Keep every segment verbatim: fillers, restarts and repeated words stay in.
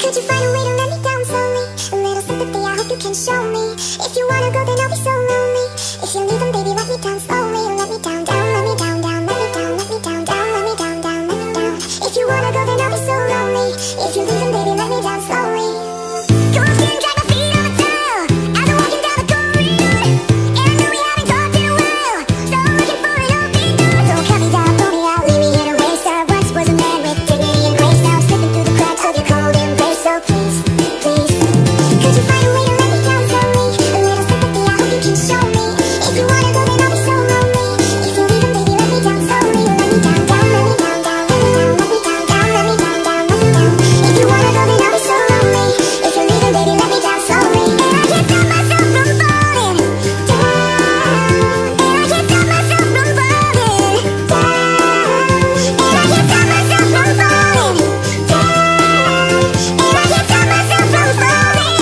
Could you find a way to let me down slowly? A little sympathy, I hope you can show me. If you wanna go, then I'll be so lonely. If you're leaving, baby, let me down slowly. Let me down, down, let me down, down, let me down, let me down, down, let me down, down, let me down. If you wanna go, then I'll be so lonely. If you're leaving, baby, let me down slowly. Come on, stand, drag my feet on the tile as I'm walking down the corridor. And I know we haven't talked in a while, so I'm looking for an open door. Don't cut me down, pull me out, leave me here to waste. I once was a man with dignity and grace. Now I'm slipping through the cracks of your cold embrace. So please, please, could you find a way to let me down slowly? A little sympathy, I hope you can show me. If you wanna go, then I'll be so lonely. If you're leaving, baby, let me down slowly. Let me down, down, let me down, down, let me down, let me down, down, let me down, down, let me down. If you wanna go, then I'll be so lonely. If you're leaving, baby, let me down slowly. And I can't stop myself from falling down. And I can't stop myself from falling down. And I can't stop myself from falling down. And I can't stop myself from falling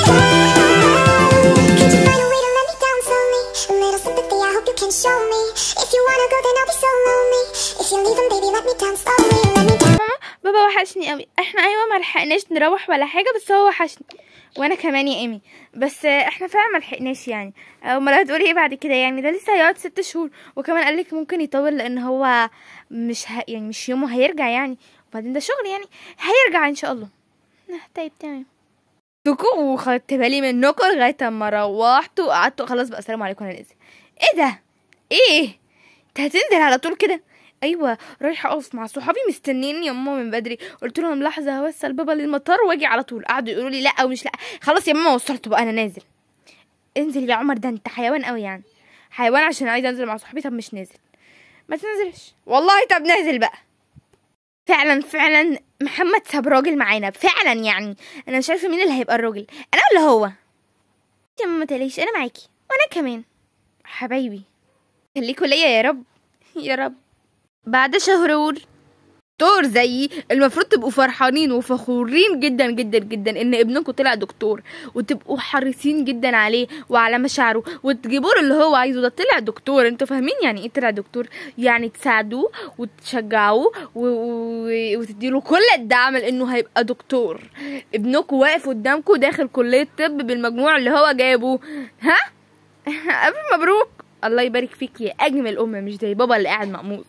down. Could you find a way to let me down slowly? A little sympathy, I hope you can show me. If you wanna go, then I'll be so lonely. If you're leaving, baby, let me down slowly. Let me down. بابا وحشني قوي. احنا ايوه ما لحقناش نروح ولا حاجه، بس هو وحشني وانا كمان يا ايمي. بس احنا فعلا ما لحقناش يعني. امال هتقولي ايه بعد كده؟ يعني ده لسه هيقعد ست شهور، وكمان قالك ممكن يطول لان هو مش ه... يعني مش يومه هيرجع يعني، وبعدين ده شغل يعني. هيرجع ان شاء الله. طيب تمام. تكون خدت بالي منكم لغايه اما روحتوا وقعدتوا خلاص بقى. السلام عليكم، انا نازل. ايه ده؟ ايه انت هتنزل على طول كده؟ ايوه رايحه اقف مع صحابي مستنيني يا ماما من بدري. قلت لهم لحظه هوصل بابا للمطار واجي على طول. قعدوا يقولوا لي لا ومش لا. خلاص يا ماما وصلت بقى، انا نازل. انزل يا عمر، ده انت حيوان قوي يعني. حيوان عشان عايزه انزل مع صحابي. طب مش نازل؟ ما تنزلش والله. طب نازل بقى. فعلا فعلا محمد ساب راجل معانا فعلا يعني. انا مش عارفه مين اللي هيبقى الراجل، انا ولا هو؟ يا ماما متقلقيش، انا معاكي وانا كمان حبايبي. خليكوا ليا يا رب يا رب. بعد شهور دكتور زيي المفروض تبقوا فرحانين وفخورين جدا جدا جدا ان ابنكم طلع دكتور، وتبقوا حريصين جدا عليه وعلى مشاعره وتجيبوا له اللي هو عايزه. ده طلع دكتور، انتوا فاهمين يعني ايه طلع دكتور؟ يعني تساعدوه وتشجعوه و... و... وتديله كل الدعم لانه هيبقى دكتور. ابنكم واقف قدامكم داخل كلية طب بالمجموع اللي هو جابه. ها ألف مبروك، الله يبارك فيك يا اجمل ام، مش زي بابا اللي قاعد مقموص.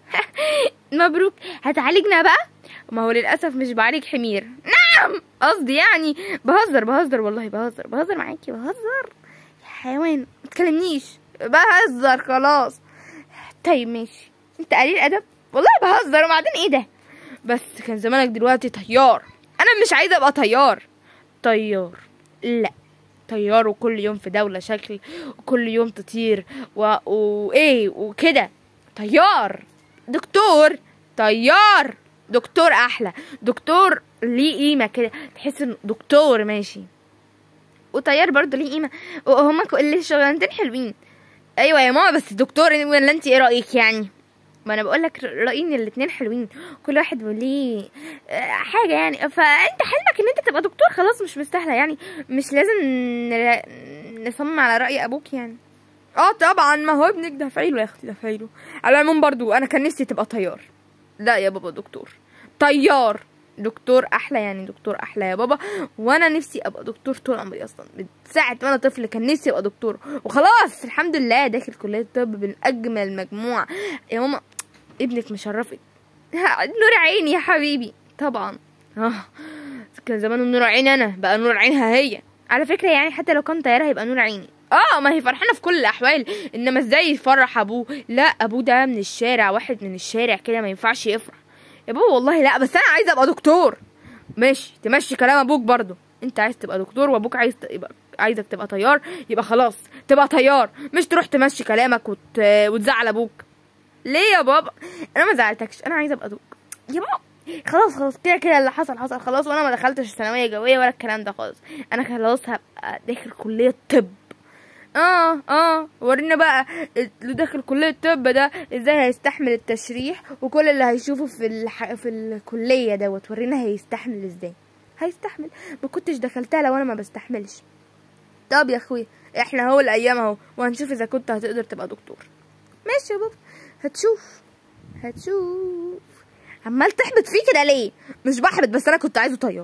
مبروك. هتعالجنا بقى؟ ما هو للاسف مش بعالج حمير. نعم قصدي يعني بهزر بهزر والله بهزر بهزر معاكي بهزر يا حيوان. متكلمنيش، بهزر خلاص. طيب ماشي، انت قليل ادب والله بهزر. وبعدين ايه ده؟ بس كان زمانك دلوقتي طيار. انا مش عايزه ابقى طيار. طيار لا، طيار وكل يوم في دولة شكل وكل يوم تطير و... وايه وكده. طيار. دكتور. طيار. دكتور احلى. دكتور ليه قيمة كده، تحس ان دكتور ماشي، وطيار برضه ليه قيمة. وهما كل الشغلانتين حلوين. ايوه يا ماما بس دكتور ولا انت ايه رأيك يعني؟ ما انا بقول لك رأيي ان الاتنين حلوين، كل واحد وليه حاجه يعني. فانت حلمك ان انت تبقى دكتور، خلاص مش مستاهله يعني. مش لازم نصمم على رأي ابوك يعني. اه طبعا، ما هو ابنك دافعي له يا اختي، دافعي له. على العموم برضو انا كان نفسي تبقى طيار. لا يا بابا دكتور. طيار. دكتور احلى يعني، دكتور احلى يا بابا. وانا نفسي ابقى دكتور طول عمري اصلا، من ساعه وانا طفل كان نفسي ابقى دكتور، وخلاص الحمد لله داخل كليه الطب من اجمل مجموعه. يا ماما ابنك مشرفك. نور عيني يا حبيبي. طبعا اه كان زمان نور عيني انا، بقى نور عينها هي. على فكره يعني حتى لو كان طياره هيبقى نور عيني. اه ما هي فرحانه في كل الاحوال، انما ازاي يفرح ابوه؟ لا ابوه ده من الشارع، واحد من الشارع كده ما ينفعش يفرح يا بابا والله. لا بس انا عايزه ابقى دكتور. ماشي تمشي كلام ابوك برضو. انت عايز تبقى دكتور وابوك عايز تبقى عايزك تبقى طيار، يبقى خلاص تبقى طيار، مش تروح تمشي كلامك وت... وتزعل ابوك. ليه يا بابا؟ انا ما زعلتكش، انا عايزه ابقى دكتور يا بابا. خلاص خلاص كده كده اللي حصل حصل خلاص، وانا ما دخلتش الثانويه الجويه ولا الكلام ده خالص. انا خلاص هبقى داخل كليه طب. اه اه ورينا بقى اللي داخل كليه الطب ده ازاي هيستحمل التشريح، وكل اللي هيشوفه في الح... في الكليه دوت ورينا هيستحمل ازاي. هيستحمل. ما كنتش دخلتها لو انا ما بستحملش. طب يا اخويا احنا هو الايام اهو، وهنشوف اذا كنت هتقدر تبقى دكتور. ماشي يا بابا، هتشوف هتشوف. عمال تحبط فيه كده ليه؟ مش بحبط، بس انا كنت عايزه طيار.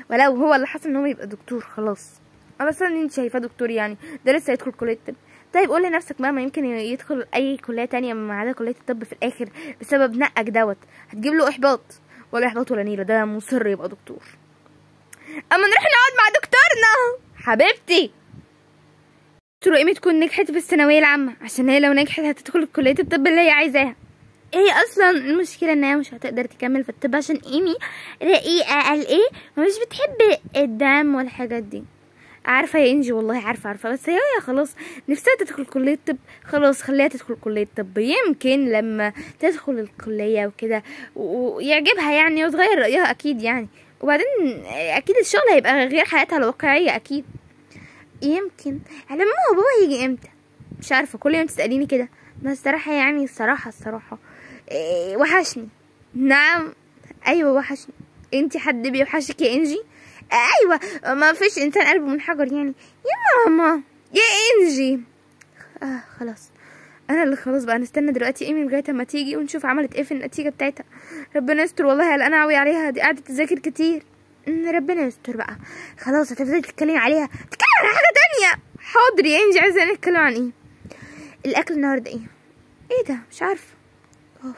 ولو هو اللي حصل ان هو يبقى دكتور خلاص. انا اصلا انت شايفاه دكتور يعني، ده لسه يدخل كليه الطب. طيب قول لنفسك مهما يمكن يدخل اي كليه تانية ما عدا كليه الطب في الاخر بسبب نقك دوت هتجيب له احباط. ولا احباط ولا نيله، ده مصر يبقى دكتور. اما نروح نقعد مع دكتورنا حبيبتي. دكتور ايمي تكون نجحت في الثانويه العامه، عشان هي لو نجحت هتدخل كليه الطب اللي هي عايزاها. هي اصلا المشكله ان هي مش هتقدر تكمل في الطب عشان ايمي رقيقه قال ايه ومش بتحب الدم والحاجات دي. عارفه يا انجي والله عارفه عارفه بس هي, هي خلاص نفسها تدخل كليه طب، خلاص خليها تدخل كليه طب، يمكن لما تدخل الكليه وكده ويعجبها يعني وتغير رايها اكيد يعني. وبعدين اكيد الشغل هيبقى غير حياتها الواقعيه اكيد. يمكن على ماما وبابا يجي امتى مش عارفه، كل يوم تساليني كده. بس الصراحه يعني الصراحه الصراحه إيه وحشني. نعم ايوه وحشني. انتي حد بيوحشك يا انجي؟ ايوه ما فيش انسان قلبه من حجر يعني. يا ماما يا انجي. اه خلاص انا اللي خلاص بقى نستنى دلوقتي ايمي لغايه اما تيجي ونشوف عملت ايه في النتيجه بتاعتها. ربنا يستر والله قلقانه قوي عليها، دي قاعده تذاكر كتير. ربنا يستر بقى. خلاص هتفضلي تتكلمي عليها، تتكلمي عن حاجه تانية. حاضر يا انجي. عايزه نتكلم عن ايه؟ الاكل النهارده ايه؟ ايه ده مش عارفه. اوف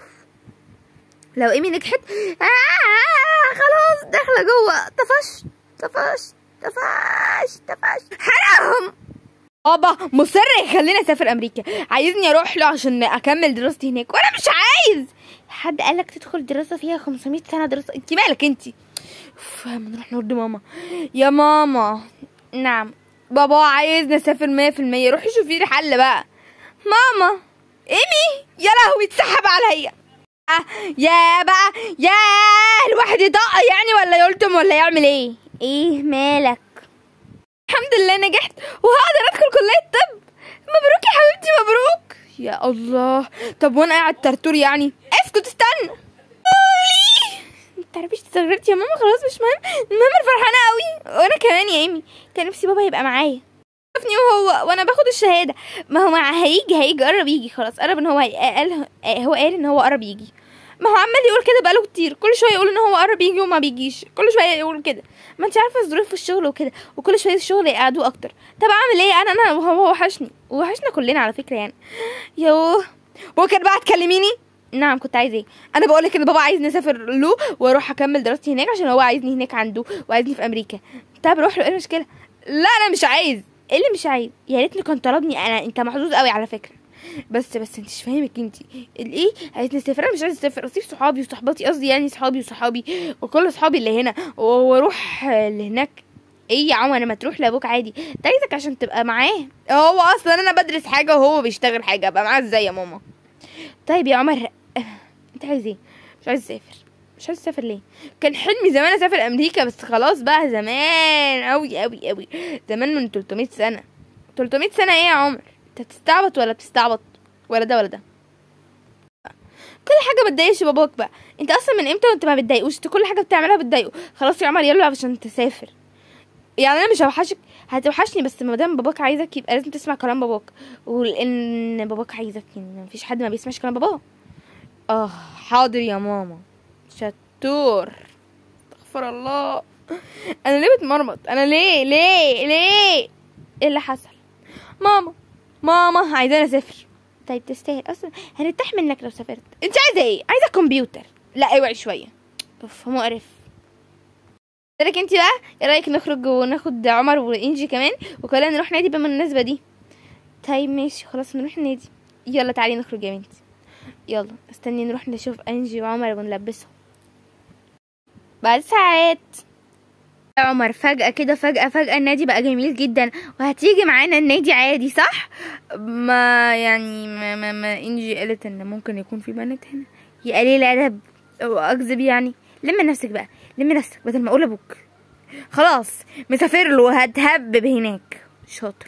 لو ايمي نجحت آه خلاص داخله جوه. طفش طفش طفش طفش حرام. بابا مصر يخليني اسافر امريكا، عايزني اروح له عشان اكمل دراستي هناك وانا مش عايز. حد قالك تدخل دراسه فيها خمسمية سنه دراسه؟ انت مالك انت؟ ما نروح نرد ماما. يا ماما. نعم بابا عايزني اسافر مية في المية، روحي شوفي لي حل بقى. ماما ايمي يا لهوي اتسحب عليا. يا بقى يا الواحد يدق يعني ولا يلتم ولا يعمل ايه؟ ايه مالك؟ الحمد لله نجحت وهقدر ادخل كليه الطب. مبروك يا حبيبتي مبروك. يا الله. طب وانا قاعد ترتور يعني؟ اسكت استنى. متعرفيش تصغرتي يا ماما خلاص مش مهم. المهم فرحانه قوي وانا كمان يا ايمي. كان نفسي بابا يبقى معايا شافني وهو وانا باخد الشهاده. ما هو هيجي هيجي قرب يجي خلاص قرب ان هو قال هو قال ان هو قرب يجي. ما هو عمال يقول كده بقاله كتير، كل شويه يقول ان هو قرب يجي وما بيجيش، كل شويه يقول كده. ما انت عارفه الظروف في الشغل وكده وكل شويه الشغل يقعدوه اكتر. طب اعمل ايه انا انا وهو وحشني وحشنا كلنا على فكره يعني. يوه بكره بقى تكلميني. نعم كنت عايزه ايه؟ انا بقول لك ان بابا عايزني اسافر له واروح اكمل دراستي هناك عشان هو عايزني هناك عنده وعايزني في امريكا. طب روح له ايه المشكله؟ لا انا مش عايز. ايه اللي مش عايز؟ يا ريتني كان طلبني انا. انت محظوظ قوي على فكره. بس بس انت مش فاهمك انت الايه عايزني اسافر. انا مش عايزه اسافر، اسيب صحابي وصحباتي قصدي يعني صحابي وصحابي وكل صحابي اللي هنا واروح لهناك. ايه يا عم انا ما تروح لابوك عادي، ده عايزك عشان تبقى معاه. هو اصلا انا بدرس حاجه وهو بيشتغل حاجه، ابقى معاه ازاي يا ماما؟ طيب يا عمر انت عايز ايه؟ مش عايز اسافر. مش عايز اسافر ليه؟ كان حلمي زمان اسافر امريكا بس خلاص بقى زمان قوي قوي قوي زمان من تلتمية سنه. تلتمية سنه ايه يا عمر؟ انت بتستعبط ولا بتستعبط ولا ده ولا ده؟ كل حاجه بتضايقش باباك بقى. انت اصلا من امتى وانت ما بتضايقوش؟ انت كل حاجه بتعملها بتضايقه. خلاص يا عمر يلا عشان تسافر. يعني انا مش هوحشك، هتوحشني بس ما دام باباك عايزك يبقى لازم تسمع كلام باباك. ولان باباك عايزك يعني مفيش حد ما بيسمعش كلام باباه. اه حاضر يا ماما. شطور. استغفر الله. انا ليه بتمرمط؟ انا ليه ليه ليه؟ ايه اللي حصل؟ ماما ماما عايزاني اسافر. طيب تستاهل اصلا، هنرتاح منك لو سافرت. انت عايزه ايه؟ عايزه كمبيوتر؟ لا اوعي شويه. اوف مقرف. لك انت بقى ايه رايك نخرج وناخد عمر وانجي كمان وكلنا نروح نادي بالمناسبه دي؟ طيب ماشي خلاص نروح النادي. يلا تعالي نخرج يا بنتي. يلا استني نروح نشوف انجي وعمر ونلبسهم. بعد ساعات عمر فجأة كده فجأة فجأة النادي بقى جميل جدا وهتيجي معانا النادي عادي صح؟ ما يعني ما, ما, ما انجي قالت ان ممكن يكون في بنات هنا. يا قليل ادب واكذب يعني. لم نفسك بقى لم نفسك بدل ما اقول ابوك. خلاص مسافر له وهتهبب هناك. شاطر.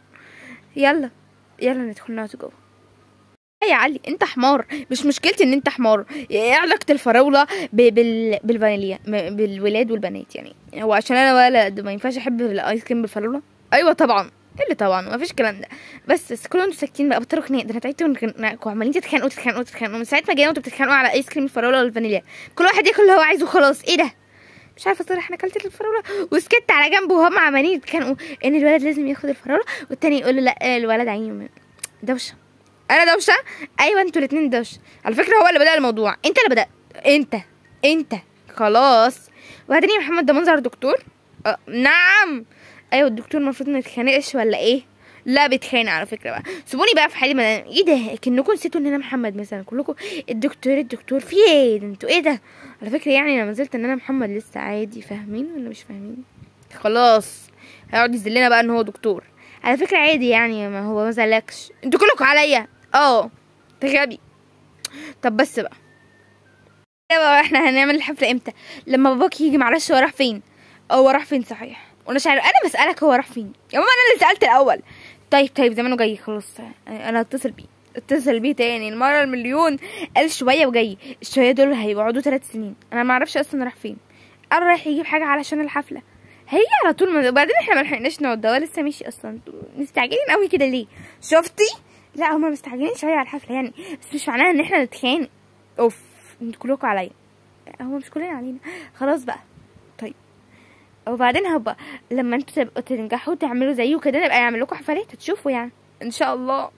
يلا يلا ندخل نقعد جوه. يا علي انت حمار. مش مشكلتي ان انت حمار. ايه علاقه الفراوله بال... بالفانيليا بالولاد والبنات يعني؟ هو عشان انا ولد ما ينفعش احب الايس كريم بالفراوله؟ ايوه طبعا. ايه اللي طبعا؟ ما فيش الكلام ده. بس بس كلكم انتوا ساكتين بقى بطلوا خناق. ده انا تعبت وانتوا عمالين تتخانقوا تتخانقوا تتخانقوا من ساعه ما جينا وانتوا بتتخانقوا على ايس كريم الفراوله والفانيليا. كل واحد ياكل اللي هو عايزه خلاص. ايه ده؟ مش عارفه صراحه انا اكلت الفراوله وسكت على جنب وهم عمالين يتخانقوا ان الولد لازم ياخد الفراوله والتاني يقول له لا الولد عيني دوشه. انا دوشه؟ ايوه انتوا الاتنين دوشه على فكره. هو اللي بدأ الموضوع، انت اللي بدأت، انت انت خلاص. وبعدين يا محمد ده منظر دكتور؟ أه نعم. ايوه الدكتور المفروض ما يتخانقش ولا ايه؟ لا بيتخانق على فكره بقى. سيبوني بقى في حالي. ما ايه ده كأنكم نسيتوا ان انا محمد مثلا كلكم الدكتور الدكتور في ايه ده انتوا ايه ده؟ على فكره يعني انا ما زلت ان انا محمد لسه عادي. فاهمين ولا مش فاهمين؟ خلاص هيقعد يذلنا بقى ان هو دكتور. على فكره عادي يعني ما هو ما زلكش. انتوا كلكم عليا. اه انت غبي. طب بس بقى بقى احنا هنعمل الحفله امتى؟ لما باباك يجي. معلش هو راح فين؟ هو راح فين صحيح؟ وانا مش عارف. انا بسالك هو راح فين يا ماما؟ انا اللي سالت الاول. طيب طيب زمانه جاي خلاص. انا هتصل بيه اتصل بيه تاني المره المليون. قال شويه وجاي. الشويه دول هيقعدوا ثلاث سنين. انا ما اعرفش اصلا راح فين. قال رايح يجيب حاجه علشان الحفله. هي على طول ما... وبعدين احنا ما لحقناش نقعد. ده هو لسه ماشي اصلا. مستعجلين قوي كده ليه؟ شفتي؟ لا هما مستعجلين شويه على الحفله يعني بس مش معناها ان احنا نتخانق. اوف انتوا كلكم عليا. هو مش كلنا علينا خلاص بقى. طيب وبعدين هبقى لما انتوا تبقوا تنجحوا تعملوا زيه كده نبقى نعمل لكم حفلات هتشوفوا يعني ان شاء الله.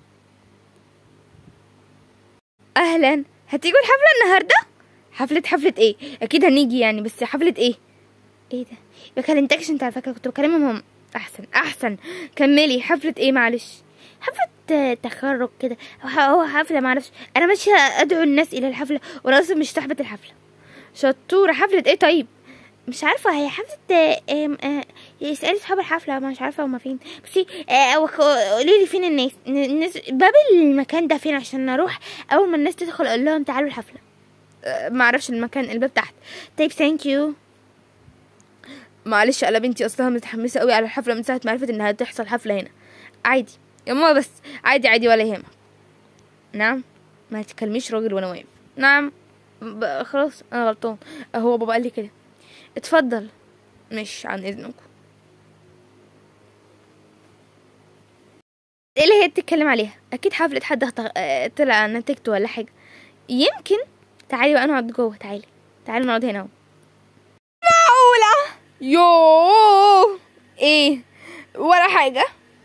اهلا هتيجوا الحفله النهارده؟ حفله حفله ايه؟ اكيد هنيجي يعني بس حفله ايه؟ ايه ده؟ ما كلمتكش انت على فكره كنت بكلمهم هم. احسن احسن كملي. حفله ايه معلش؟ حفله تخرج كده. هو حفله معرفش. انا ماشيه ادعو الناس الى الحفله وانا اصلا مش صاحبه الحفله. شطوره. حفله ايه طيب؟ مش عارفه. هي حفله اسالي صحاب الحفله مش عارفه هما فين. بصي قولي لي فين الناس. الناس باب المكان ده فين عشان اروح اول ما الناس تدخل اقول لهم تعالوا الحفله. ما اعرفش المكان. الباب تحت. طيب ثانك يو. معلش انا بنتي اصلها متحمسه قوي على الحفله من ساعه ما عرفت انها هتحصل حفله هنا. عادي يا ماما بس عادي عادي ولا يهمك. نعم ما تكلميش راجل وانا واقف. نعم خلاص انا غلطان. هو بابا قال لي كده. اتفضل. مش عن اذنكم. ايه اللي هي بتتكلم عليها؟ اكيد حفله حد طلع نتيجته ولا حاجه. يمكن. تعالي بقى نقعد جوه. تعالي تعالي نقعد هنا اهو. معقوله؟ يوه ايه ولا حاجه.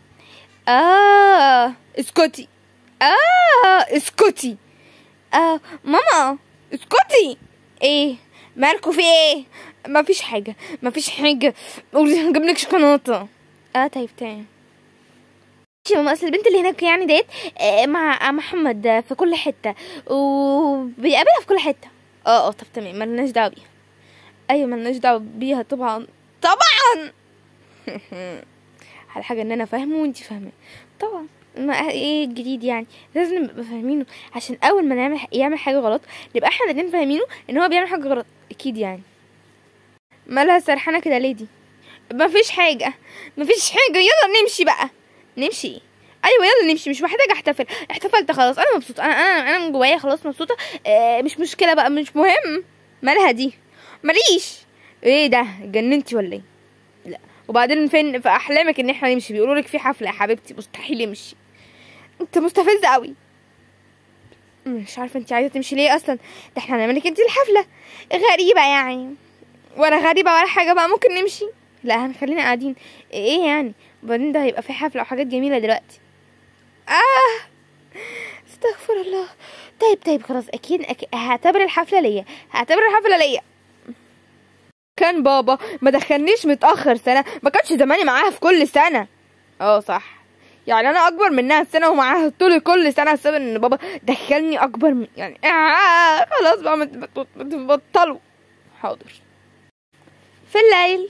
اه اسكتي. اه اسكتي. اه ماما اسكتي. ايه مالكوا في ايه؟ مفيش حاجه مفيش حاجه. قولي هجيب لك شوكولاته. اه طيب تمام. ماما اصل البنت اللي هناك يعني ديت آه مع محمد في كل حته وبيقابلها في كل حته. اه اه طب تمام ملناش دعوه بيها. ايوه ملناش دعوه بيها طبعا طبعا. على حاجه ان انا فاهمه وانتي فاهمه طبعا. ما ايه الجديد يعني؟ لازم نبقى فاهمينه عشان اول ما نعمل يعمل حاجه غلط نبقى احنا الاتنين فاهمينه ان هو بيعمل حاجه غلط اكيد يعني. مالها سرحانه كده ليدي؟ مفيش حاجه مفيش حاجه. يلا نمشي بقى. نمشي؟ ايوه يلا نمشي. مش محتاجه احتفل. احتفلت خلاص. انا مبسوطه. انا انا انا من جوايا خلاص مبسوطه. آه مش مشكله بقى مش مهم. مالها دي؟ ماليش. ايه ده جننتي ولا ايه؟ لا. وبعدين فين في احلامك ان احنا نمشي؟ بيقولوا لك في حفله يا حبيبتي مستحيل يمشي. انت مستفزه قوي. مش عارفه انت عايزه تمشي ليه اصلا؟ ده احنا هنعمل لك انت الحفله. غريبه يعني. ولا غريبه ولا حاجه بقى. ممكن نمشي. لا هنخلينا قاعدين. ايه يعني؟ وبعدين ده هيبقى في حفله وحاجات جميله دلوقتي. اه استغفر الله. طيب طيب خلاص اكيد, أكيد. هعتبر الحفله ليا. هعتبر الحفله ليا. كان بابا ما دخلنيش متاخر سنه ما كانش زماني معاها في كل سنه. اه صح يعني انا اكبر منها سنه ومعاها طول كل سنه بسبب ان بابا دخلني اكبر من يعني آه خلاص بقى بتبطلوا. حاضر. في الليل.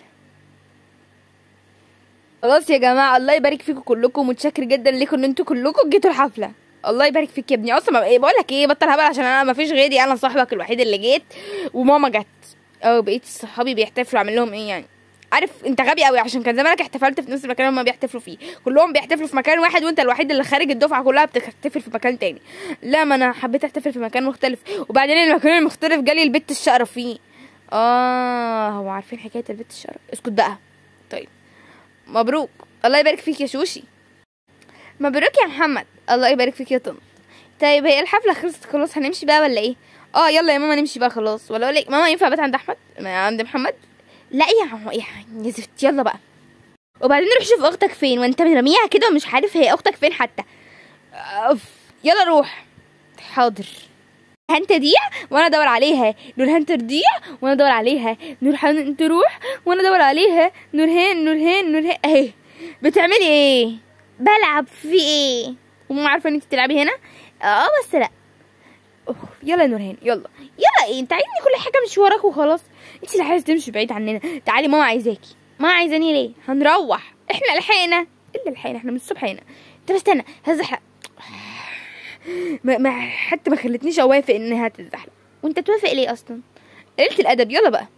خلاص يا جماعه الله يبارك فيكم كلكم. متشكر جدا ليكم ان انتوا كلكم جيتوا الحفله. الله يبارك فيك يا ابني. اصلا ايه بقول لك ايه بطل هبل عشان انا ما فيش غيري. انا صاحبك الوحيد اللي جيت وماما جت. اه بقيت صحابي بيحتفلوا اعمل لهم ايه يعني؟ عارف انت غبي قوي عشان كان زمانك احتفلت في نفس المكان اللي هما بيحتفلوا فيه. كلهم بيحتفلوا في مكان واحد وانت الوحيد اللي خارج الدفعه كلها بتحتفل في مكان تاني. لا ما انا حبيت احتفل في مكان مختلف. وبعدين المكان المختلف جالي البت الشقره فيه. اه هو عارفين حكايه البت الشقره. اسكت بقى. طيب مبروك. الله يبارك فيك يا شوشي. مبروك يا محمد. الله يبارك فيك يا طن. طيب هي الحفله خلصت خلاص هنمشي بقى ولا ايه؟ اه يلا يا ماما نمشي بقى خلاص. ولا اقول لك ماما ينفع بات عند احمد عند محمد؟ لا يا عم يا يا زفت، يلا بقى. وبعدين روح شوف اختك فين، وانت مرميها كده ومش عارف هي اختك فين حتى. أوف. يلا روح. حاضر. نورهان تضيع وانا ادور عليها، نورهان تضيع وانا ادور عليها، نورهان تروح وانا ادور عليها، نورهان نورهان نورهان اهي. بتعملي ايه؟ بلعب. في ايه؟ وما عارفه ان انت تلعبي هنا؟ اه بس لا. أوه. يلا يا نورهان يلا يلا. ايه انت عايزني كل حاجه مش وراك وخلاص؟ انت اللي عايزه تمشي بعيد عننا. تعالي ماما عايزاكي. ما عايزاني ليه؟ هنروح احنا لحقنا. الا لحقنا احنا من الصبح هنا. طب استنى هزحلق. ما, ما حتى ما خلتنيش اوافق انها تتزحلق. وانت توافق ليه اصلا؟ قلة الادب. يلا بقى.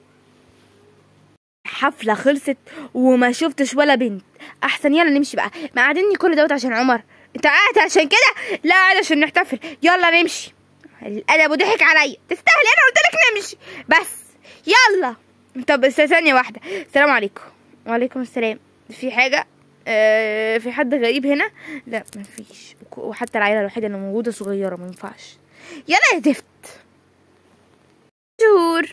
حفله خلصت وما شفتش ولا بنت. احسن يلا نمشي بقى. ما قعدني كل دوت عشان عمر؟ انت قاعد عشان كده؟ لا قاعد عشان نحتفل. يلا نمشي. الادب وضحك عليا. تستاهلي. انا قلت لك نمشي بس. يلا. طب ثانيه واحده. السلام عليكم. وعليكم السلام. في حاجه؟ آه في حد غريب هنا؟ لا مفيش. وحتى العيله الوحيده اللي موجوده صغيره ما ينفعش. يلا يا زفت. شهور.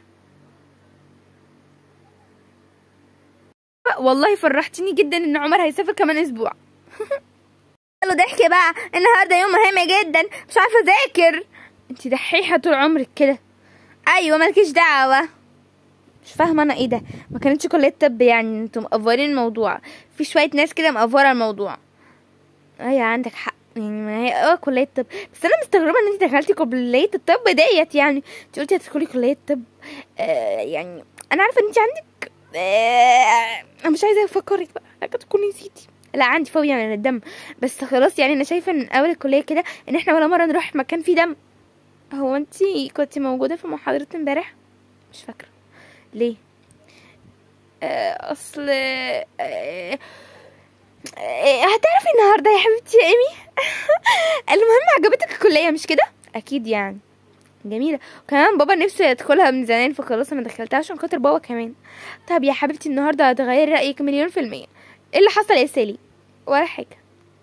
والله فرحتني جدا ان عمر هيسافر كمان اسبوع. يلا ضحكي بقى. النهارده يوم مهم جدا. مش عارفه اذاكر. انتي دحيحه طول عمرك كده. ايوه مالكيش دعوه. مش فاهمه انا ايه ده. ما كانتش كليه طب يعني؟ انتوا مقفرين الموضوع. في شويه ناس كده مقفره الموضوع. ايوه عندك حق يعني. ما هي اه كليه طب، بس انا مستغربه ان انت دخلتي كليه الطب ديت. يعني انت قلتي هتدخلي كليه طب. آه يعني انا عارفه ان انت عندك آه انا مش عايزه افكرك بقى لكن تكوني نسيتي. لا عندي فوبيا من الدم. بس خلاص يعني انا شايفه من اول الكليه كده ان احنا ولا مره نروح مكان فيه دم. هو انت كنتي موجوده في محاضره امبارح؟ مش فاكره. ليه؟ آه اصل آه آه هتعرفي النهارده يا حبيبتي يا ايمي. المهم عجبتك الكليه مش كده؟ اكيد يعني جميله. وكمان بابا نفسه يدخلها من زمان فخلاص انا دخلتها عشان خاطر بابا كمان. طب يا حبيبتي النهارده هتغيري رايك مليون في الميه. ايه اللي حصل يا سالي؟ ولا حاجه.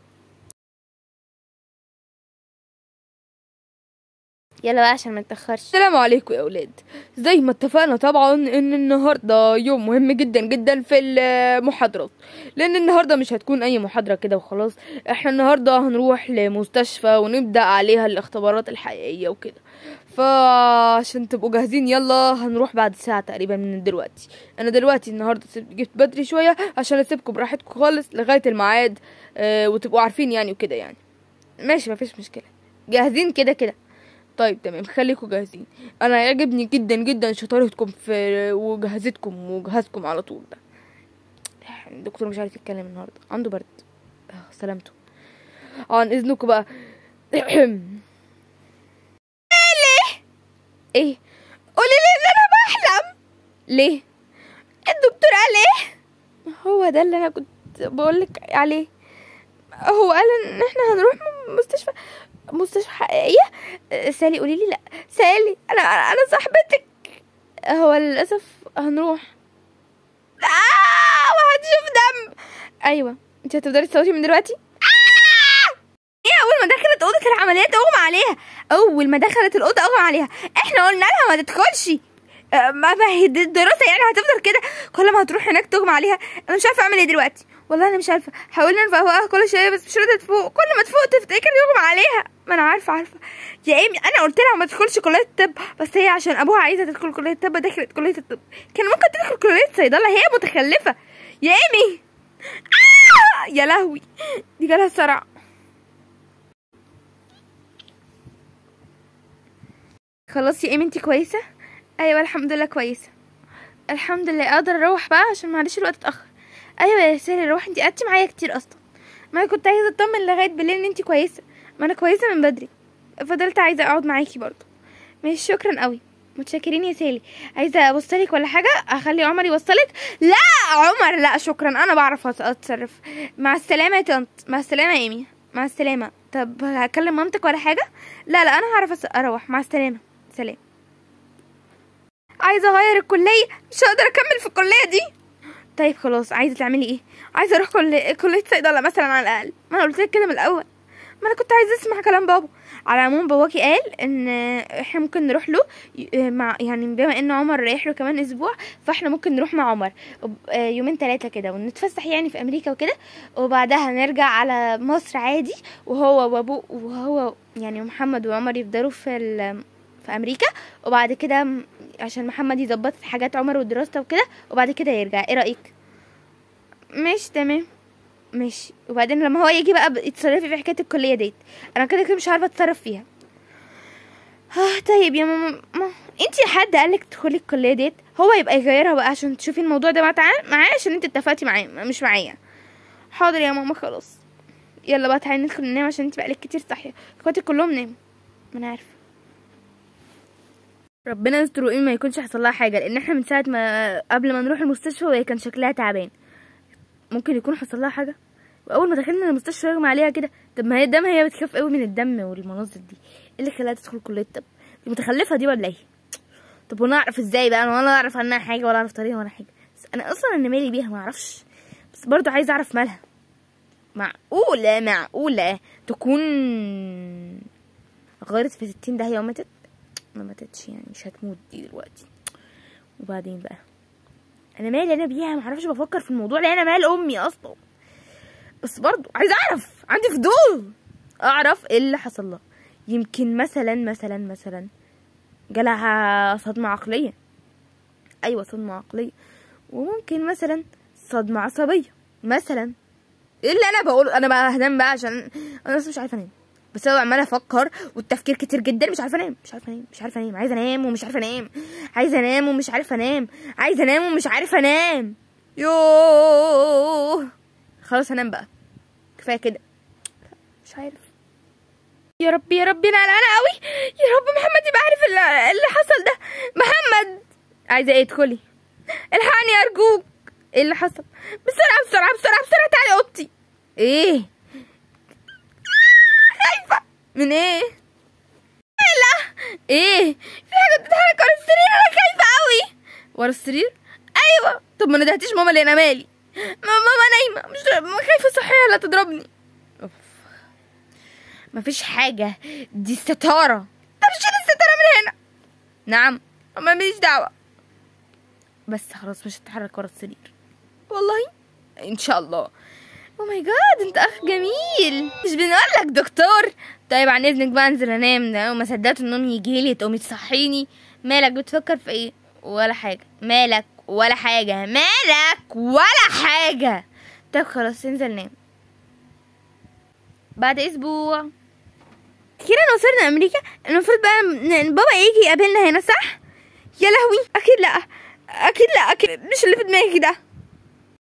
يلا بقى عشان ما نتاخرش. السلام عليكم يا اولاد. زي ما اتفقنا طبعا ان النهارده يوم مهم جدا جدا في المحاضرات، لان النهارده مش هتكون اي محاضره كده وخلاص. احنا النهارده هنروح لمستشفى ونبدا عليها الاختبارات الحقيقيه وكده. فعشان تبقوا جاهزين يلا هنروح بعد ساعه تقريبا من دلوقتي. انا دلوقتي النهارده جبت بدري شويه عشان اسيبكم براحتكم خالص لغايه الميعاد. اه وتبقوا عارفين يعني وكده يعني. ماشي مفيش مشكله. جاهزين كده كده؟ طيب تمام خليكم جاهزين. انا يعجبني جدا جدا شطارتكم في وجهازتكم وجهازكم على طول ده. الدكتور مش عارف يتكلم النهارده عنده برد. آه سلامته. عن اذنكم بقى. ليه؟ ايه؟ قولي لي ان انا بحلم. ليه؟ الدكتور قال ايه؟ هو ده اللي انا كنت بقولك عليه. هو قال ان احنا هنروح مستشفى مستشفى حقيقية. سالي قولي لي. لا سالي انا انا صاحبتك. هو للاسف هنروح. اه وهتشوف دم. ايوه انت هتقدري تصوتي من دلوقتي. آه! ايه اول ما دخلت اوضه العمليات اغمى عليها. اول ما دخلت الاوضه اغمى عليها. احنا قلنا لها ما تدخلش. ما ما هي الدراسه يعني هتفضل كده كل ما هتروح هناك تغمى عليها. انا مش عارفه اعمل ايه دلوقتي. والله انا مش عارفه. حاولنا نفوقها كل شويه بس مش راضيه تفوق. كل ما تفوق تفتكر يغمى عليها. ما انا عارفه عارفه يا ايمي. انا قلت لها ما تدخلش كليه الطب بس هي عشان ابوها عايزه تدخل كليه الطب دخلت كليه الطب. كان ممكن تدخل كليه صيدله. هي متخلفه يا ايمي. آه! يا لهوي دي جالها صرع. خلاص يا ايمي انتي كويسه؟ ايوه الحمد لله كويسه. الحمد لله. اقدر اروح بقى عشان معلش الوقت اتاخر. ايوه يا سالي روحي. انتي قعدتي معايا كتير اصلا. ما انا كنت عايزه اطمن لغايه بالليل ان انتي كويسه. ما انا كويسه من بدري. فضلت عايزه اقعد معاكي برضه. ماشي شكرا قوي. متشكرين يا سالي. عايزه اوصلك ولا حاجه؟ اخلي عمر يوصلك؟ لا عمر لا شكرا انا بعرف اتصرف. مع السلامه يا طنط. مع السلامه يا ايمي. مع السلامه. طب هكلم مامتك ولا حاجه؟ لا لا انا هعرف اروح. مع السلامه. سلام. عايزه اغير الكليه. مش هقدر اكمل في الكليه دي. طيب خلاص عايزه تعملي ايه؟ عايزه اروح كل... كليه صيدله مثلا على الاقل. ما انا قلت لك كده من الاول. ما انا كنت عايزه اسمع كلام بابا. على العموم باباكي قال ان احنا ممكن نروح له مع، يعني بما ان عمر رايح له كمان اسبوع، فاحنا ممكن نروح مع عمر يومين ثلاثه كده ونتفسح يعني في امريكا وكده، وبعدها نرجع على مصر عادي، وهو وابوه وهو يعني محمد وعمر يفضلوا في في امريكا، وبعد كده عشان محمد يظبط حاجات عمر ودراسته وكده، وبعد كده يرجع. ايه رايك؟ ماشي تمام ماشي. وبعدين لما هو يجي بقى يتصرفي في حكايه الكليه ديت، انا كده كده مش عارفه اتصرف فيها. اه طيب يا ماما، ما انتي حد قالك تدخلي الكليه ديت؟ هو يبقى يغيرها بقى عشان تشوفي الموضوع ده معاه، عشان انت اتفقتي معاه مش معايا. حاضر يا ماما خلاص. يلا بقى تعالي ندخل ننام عشان انت بقالك كتير صاحيه، اخواتي كلهم ناموا. ما انا عارفه. ربنا يستر وايه ما يكونش حصل لها حاجه، لان احنا من ساعه ما قبل ما نروح المستشفى وهي كان شكلها تعبان. ممكن يكون حصل لها حاجه، واول ما دخلنا المستشفى رغم عليها كده. طب ما هي الدم، هي بتخاف قوي من الدم والمناظر دي. ايه اللي خلاها تدخل كليه الطب؟ دي متخلفه دي ولا ايه؟ طب وانا اعرف ازاي بقى؟ انا ولا اعرف عنها حاجه ولا اعرف طريقها ولا حاجه. بس انا اصلا انا مالي بيها ما اعرفش، بس برضو عايزه اعرف مالها. معقوله معقوله تكون غيرت في ستين داهيه وماتت؟ ما ماتتش يعني، مش هتموت دي دلوقتي. وبعدين بقى انا مالي انا بيها؟ ما اعرفش، بفكر في الموضوع لان انا مال امي اصلا، بس برضو عايزه اعرف، عندي فضول اعرف ايه اللي حصل لها. يمكن مثلا مثلا مثلا جالها صدمه عقليه. ايوه صدمه عقليه. وممكن مثلا صدمه عصبيه مثلا. ايه اللي انا بقوله؟ انا بقى هنام بقى عشان انا اصلا مش عارفه انام، بس انا عماله افكر والتفكير كتير جدا. مش عارفه انام مش عارفه انام مش عارفه انام عايزه انام ومش عارفه انام عايزه انام ومش عارفه انام عايزه انام ومش عارفه انام. يوه خلاص هنام بقى، كفايه كده. مش عارف. يا رب يا رب انا قلقانه قوي. يا رب محمد يبقى عارف اللي, اللي حصل ده. محمد عايزه ايه؟ ادخلي الحقني ارجوك. ايه اللي حصل؟ بسرعه بسرعه بسرعه بسرعه تعالي اوضتي. ايه؟ خايفه من ايه؟ لا ايه؟ في حاجه بتتحرك ورا السرير، انا خايفه قوي. ورا السرير؟ ايوه. طب ما ندهتيش ماما ليه؟ انا مالي؟ ماما نايمه، مش خايفه صحيه لا تضربني. اوف مفيش حاجه، دي الستاره. طب شيل الستاره من هنا. نعم ما ماليش دعوه، بس خلاص مش هتتحرك ورا السرير والله ان شاء الله. او ماي جاد انت اخ جميل، مش بنقولك دكتور؟ طيب عن اذنك بقى انزل انام ده، وما صدقت النوم يجيلي تقومي تصحيني. مالك بتفكر في ايه؟ ولا حاجه. مالك ولا حاجه. مالك ولا حاجه. طب خلاص انزل نام. بعد اسبوع اخيرا وصلنا امريكا. المفروض بقى بابا يجي يقابلنا هنا صح؟ يا لهوي اكيد لا اكيد لا اكيد مش اللي في دماغي ده.